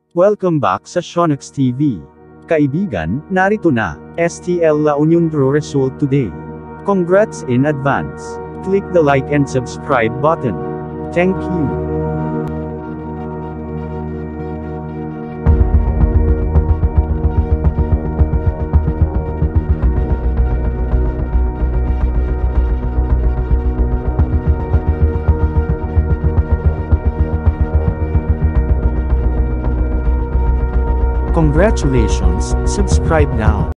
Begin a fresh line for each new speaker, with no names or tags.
Welcome back sa Shonex TV. Kaibigan, narito na, STL La Union draw result today. Congrats in advance. Click the like and subscribe button. Thank you. Congratulations, subscribe now.